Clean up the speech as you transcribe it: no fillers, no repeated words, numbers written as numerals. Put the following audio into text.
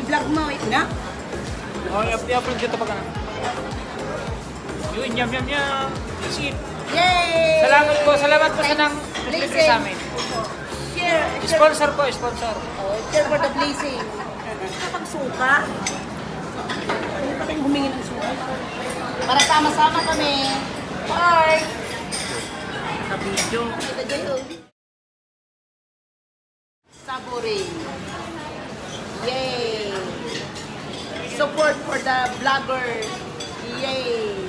i-vlog mo. Na? Oh, i-upload dito pag ano. Yun, yum. Sige. Yay! Salamat po sa nang nag-libre sa amin. Share. Sponsor po, sponsor. Oh, share for the blessing. Kapag suka, hindi pa tayong humingi ng suka. Para sama-sama kami. Bye! Naka-video. Kita dyan. Sabore. Yay! Support for the vlogger. Yay!